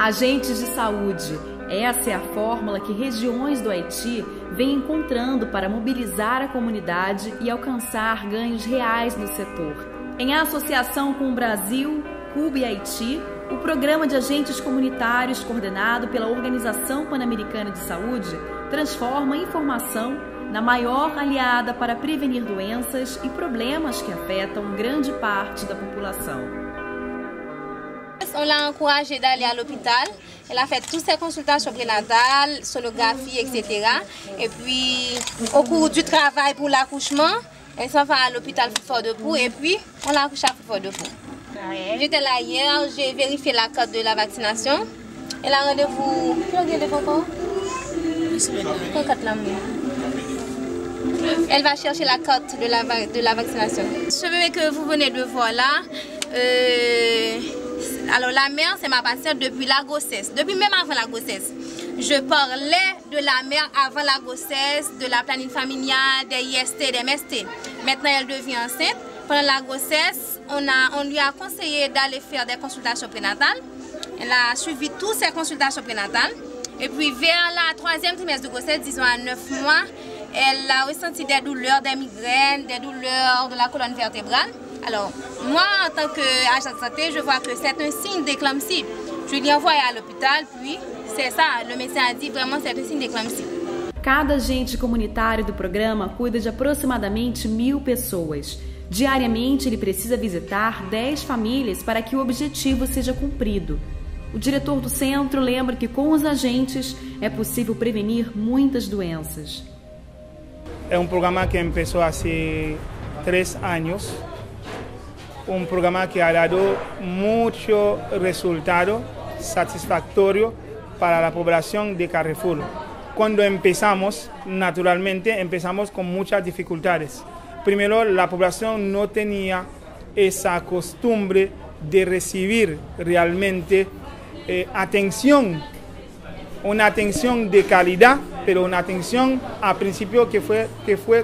Agentes de saúde. Essa é a fórmula que regiões do Haiti vêm encontrando para mobilizar a comunidade e alcançar ganhos reais no setor. Em associação com o Brasil, Cuba e Haiti, o Programa de Agentes Comunitários, coordenado pela Organização Pan-Americana de Saúde, transforma a informação na maior aliada para prevenir doenças e problemas que afetam grande parte da população. On l'a encouragée d'aller à l'hôpital. Elle a fait toutes ses consultations prénatales, sonographie, etc. Et puis, au cours du travail pour l'accouchement, elle s'en va à l'hôpital Fort-de-Pou et puis on l'a accouché à Fort-de-Pou. J'étais là hier, j'ai vérifié la carte de la vaccination. Elle a rendez-vous. Elle va chercher la carte de la vaccination. Ce bébé que vous venez de voir là, alors la mère, c'est ma patiente depuis la grossesse, depuis même avant la grossesse. Je parlais de la mère avant la grossesse, de la planning familiale, des IST, des MST. Maintenant, elle devient enceinte. Pendant la grossesse, on lui a conseillé d'aller faire des consultations prénatales. Elle a suivi toutes ses consultations prénatales. Et puis vers la 3e trimestre de grossesse, disons à 9 mois, elle a ressenti des douleurs, des migraines, des douleurs de la colonne vertébrale. Alors, moi, en tant qu'agent de santé, je vois que c'est un signe d'éclampsie. Je l'ai envoyé à l'hôpital, puis c'est ça, le médecin a dit vraiment c'est un signe d'éclampsie. Cada agente comunitário do programa cuida de aproximadamente 1000 pessoas. Diariamente, ele precisa visitar 10 famílias para que o objetivo seja cumprido. O diretor do centro lembra que com os agentes é possível prevenir muitas doenças. É um programa que começou há 3 anos. Un programa que ha dado mucho resultado satisfactorio para la población de Carrefour. Cuando empezamos, naturalmente, empezamos con muchas dificultades. Primero, la población no tenía esa costumbre de recibir realmente atención, una atención de calidad, pero una atención a principio que fue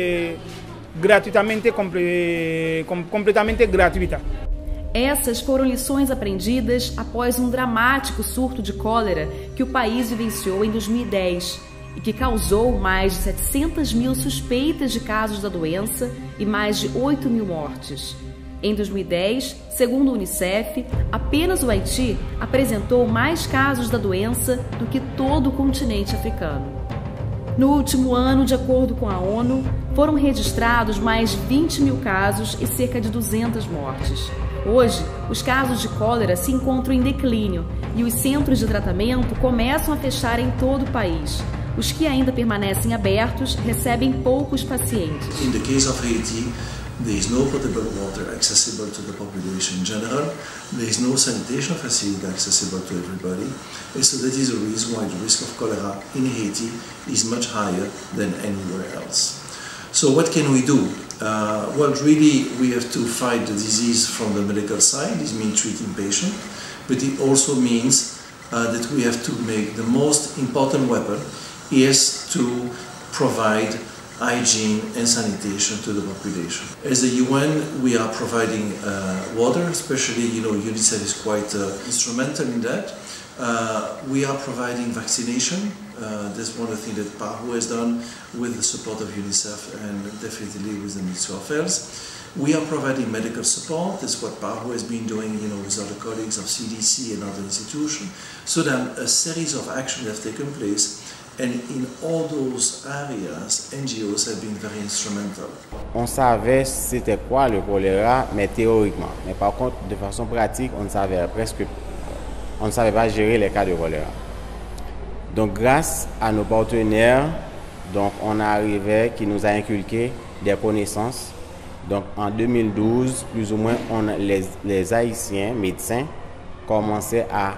gratuitamente, completamente gratuita. Essas foram lições aprendidas após um dramático surto de cólera que o país vivenciou em 2010 e que causou mais de 700 mil suspeitas de casos da doença e mais de 8 mil mortes. Em 2010, segundo a Unicef, apenas o Haiti apresentou mais casos da doença do que todo o continente africano. No último ano, de acordo com a ONU, foram registrados mais de 20 mil casos e cerca de 200 mortes. Hoje, os casos de cólera se encontram em declínio e os centros de tratamento começam a fechar em todo o país. Os que ainda permanecem abertos recebem poucos pacientes. In the case of Haiti, there is no potable water accessible to the population in general. There is no sanitation facility accessible to everybody. And so that is the reason why the risk of cholera in Haiti is much higher than anywhere else. So what can we do? Well, really, we have to fight the disease from the medical side. This means treating patients, but it also means that we have to make the most important weapon is to provide hygiene and sanitation to the population. As the UN, we are providing water, especially, UNICEF is quite instrumental in that. We are providing vaccination. That's one of the things that PAHO has done with the support of UNICEF and definitely with the Ministry of Health. We are providing medical support. That's what PAHO has been doing, with other colleagues of CDC and other institutions. So then a series of actions have taken place. And in all those areas, NGOs have been very instrumental. On savait c'était quoi le choléra, mais théoriquement. Mais par contre, de façon pratique, on ne savait pas gérer les cas de choléra. Donc, grâce à nos partenaires, on arrivait qui nous a inculqué des connaissances. Donc, en 2012, plus ou moins, les Haïtiens médecins commençaient à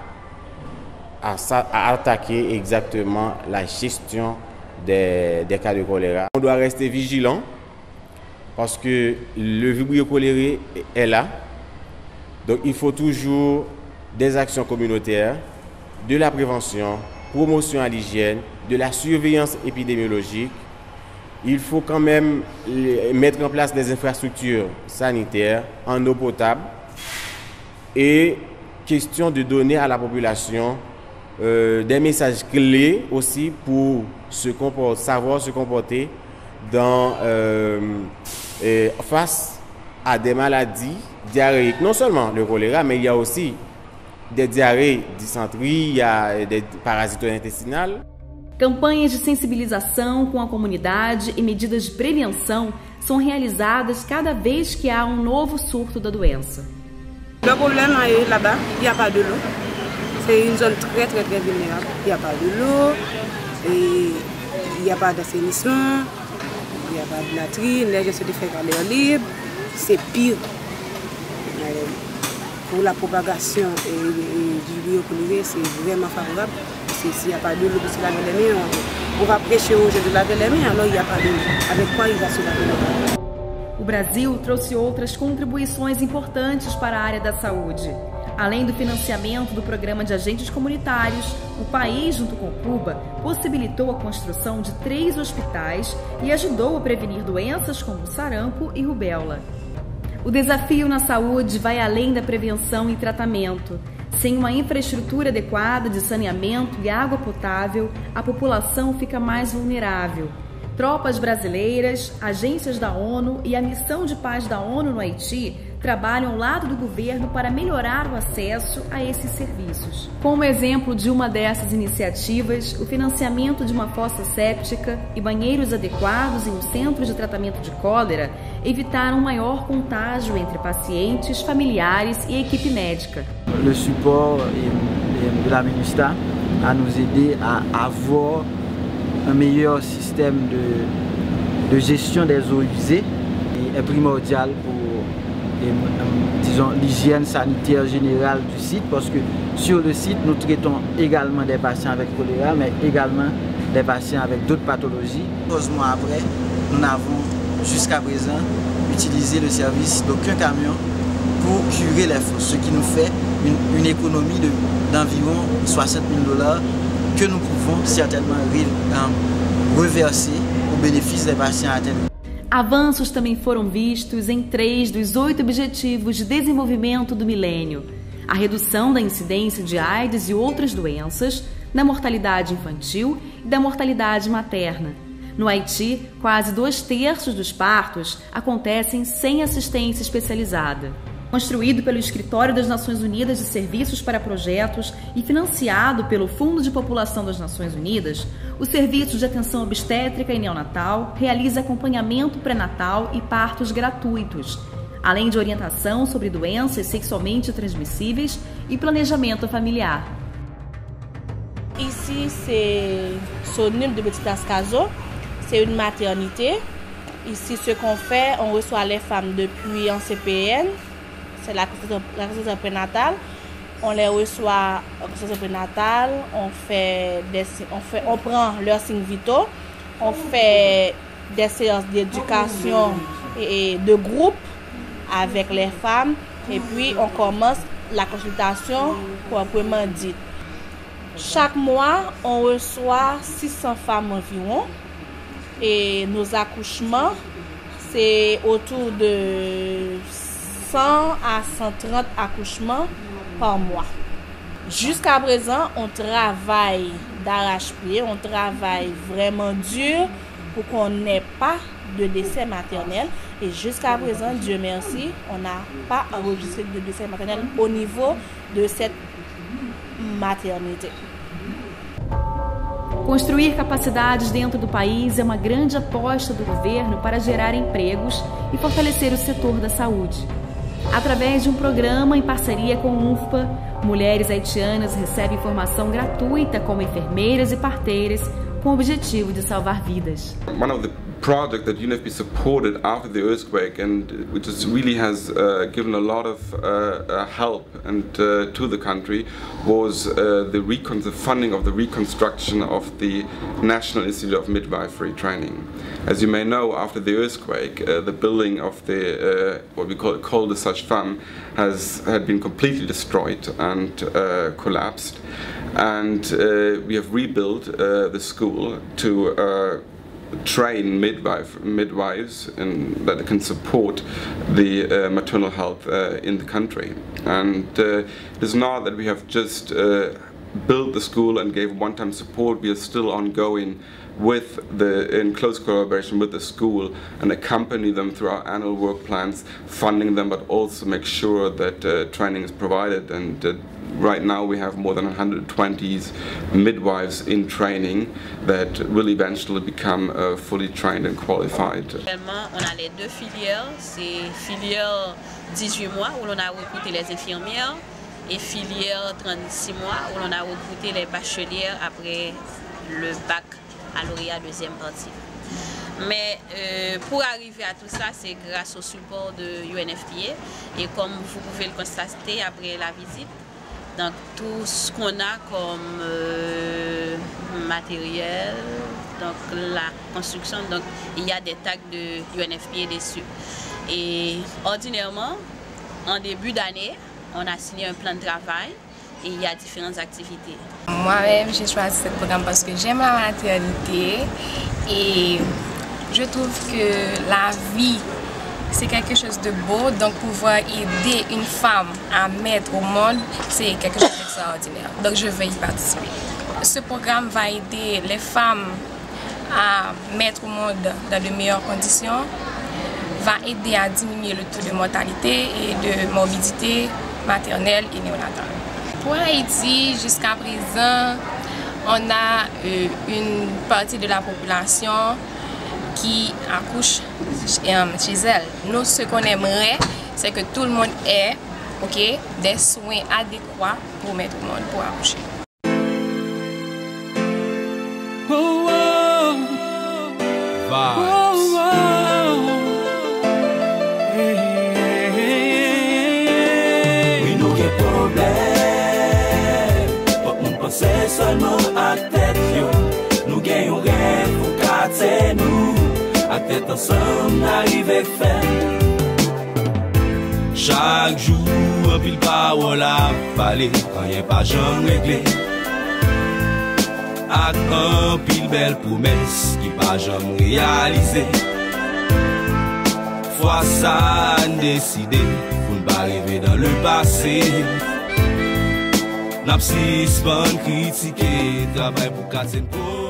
attaquer exactement la gestion des cas de choléra. On doit rester vigilant parce que le vibrio choléré est là. Donc il faut toujours des actions communautaires, de la prévention, promotion à l'hygiène, de la surveillance épidémiologique. Il faut quand même mettre en place des infrastructures sanitaires en eau potable et question de donner à la population des messages clés aussi pour savoir se comporter face à des maladies diarrhéiques. Non seulement le choléra, mais il y a aussi des diarrhées, dysenterie, il y a des parasites intestinales. Campanhas de sensibilização com a comunidade e medidas de prevenção são realizadas cada vez que há um novo surto da doença. Le problème là-bas, il n'y a pas de l'eau. C'est une zone très vulnérable. Il n'y a pas de l'eau, il n'y a pas d'assainissement, il n'y a pas de latrine, les gens se défèquent à l'air libre. C'est pire pour la propagation du biocholéra, c'est vraiment favorable. S'il n'y a pas de l'eau pour se laver les mains, on va prêcher aux gens de laver les mains, alors il n'y a pas de l'eau. Avec quoi il va se laver les mains? O Brasil trouxe outras contribuições importantes para a área da saúde. Além do financiamento do programa de agentes comunitários, o país, junto com Cuba, possibilitou a construção de 3 hospitais e ajudou a prevenir doenças como sarampo e rubéola. O desafio na saúde vai além da prevenção e tratamento. Sem uma infraestrutura adequada de saneamento e água potável, a população fica mais vulnerável. Tropas brasileiras, agências da ONU e a Missão de Paz da ONU no Haiti trabalham ao lado do governo para melhorar o acesso a esses serviços. Como exemplo de uma dessas iniciativas, o financiamento de uma fossa séptica e banheiros adequados em um centro de tratamento de cólera evitaram um maior contágio entre pacientes, familiares e equipe médica. Le support de la MINUSTAH a nous aidé à avoir un meilleur système de gestion des eaux usées et est primordial pour disons, l'hygiène sanitaire générale du site, parce que sur le site nous traitons également des patients avec choléra, mais également des patients avec d'autres pathologies. Heureusement après, nous n'avons jusqu'à présent utilisé le service d'aucun camion pour curer les fosses, ce qui nous fait une économie d'environ 60 000 $ que nous pouvons certainement reverser au bénéfice des patients atteints. Avanços também foram vistos em 3 dos 8 Objetivos de Desenvolvimento do Milênio: a redução da incidência de AIDS e outras doenças, da mortalidade infantil e da mortalidade materna. No Haiti, quase 2/3 dos partos acontecem sem assistência especializada. Construído pelo Escritório das Nações Unidas de Serviços para Projetos e financiado pelo Fundo de População das Nações Unidas, o Serviço de Atenção Obstétrica e Neonatal realiza acompanhamento pré-natal e partos gratuitos, além de orientação sobre doenças sexualmente transmissíveis e planejamento familiar. Ici, c'est Sonim de Petit Ascazo, c'est une maternité. Ici, ce qu'on fait, on reçoit les femmes depuis en CPN. C'est la consultation prénatale. On les reçoit en consultation prénatale, on prend leurs signes vitaux, on fait des séances d'éducation et de groupe avec les femmes, et puis on commence la consultation proprement dite. Chaque mois, on reçoit 600 femmes environ, et nos accouchements, c'est autour de 100 à 130 accouchements par mois. Jusqu'à présent, on travaille d'arrache-pied, on travaille vraiment dur pour qu'on n'ait pas de décès maternel. Et jusqu'à présent, Dieu merci, on n'a pas enregistré de décès maternel au niveau de cette maternité. Construir capacidades dentro do país é uma grande aposta do governo para gerar empregos e fortalecer o setor da saúde. Através de um programa em parceria com o UNFPA, mulheres haitianas recebem formação gratuita como enfermeiras e parteiras com o objetivo de salvar vidas. One of the projects that UNFPA supported after the earthquake, and which really has given a lot of help to the country, was the funding of the reconstruction of the National Institute of Midwifery Training. As you may know, after the earthquake, the building of the what we call Col de Sage-Femme had been completely destroyed and collapsed, and we have rebuilt the school to train midwives and that can support the maternal health in the country. And it is not that we have just built the school and gave one-time support. We are still ongoing in close collaboration with the school and accompany them through our annual work plans, funding them, but also make sure that training is provided. And right now we have more than 120 midwives in training that will eventually become fully trained and qualified. Actuellement, on a les deux filières, c'est filière 18 mois où l'on a recruté les infirmières et filière 36 mois où l'on a recruté les bachelières après le bac à lauréat deuxième partie. Mais pour arriver à tout ça, c'est grâce au support de UNFPA et comme vous pouvez le constater après la visite, donc tout ce qu'on a comme matériel, donc la construction, donc il y a des tags de UNFPA dessus. Et ordinairement, en début d'année, on a signé un plan de travail et il y a différentes activités. Moi-même, j'ai choisi ce programme parce que j'aime la maternité et je trouve que la vie, c'est quelque chose de beau. Donc pouvoir aider une femme à mettre au monde, c'est quelque chose d'extraordinaire. Donc je vais y participer. Ce programme va aider les femmes à mettre au monde dans de meilleures conditions, va aider à diminuer le taux de mortalité et de morbidité maternelle et néonatale. Pour Haïti, jusqu'à présent, on a une partie de la population qui accouche chez elle. Nous, ce qu'on aimerait, c'est que tout le monde ait des soins adéquats pour mettre au monde, pour accoucher. Oh, oh. Oh, oh. Oui, nous avons des problèmes. C'est seulement à tête, nous gagnons rêve pour casser nous. À tête ensemble, n'arrive faire. Chaque jour, un pile parole à parler, rien pas jamais réglé. À un pile belle promesse qui pas jamais réalisée. Fois ça, décidé pour ne pas rêver dans le passé. N'a pas si critiquer, travail pour casser une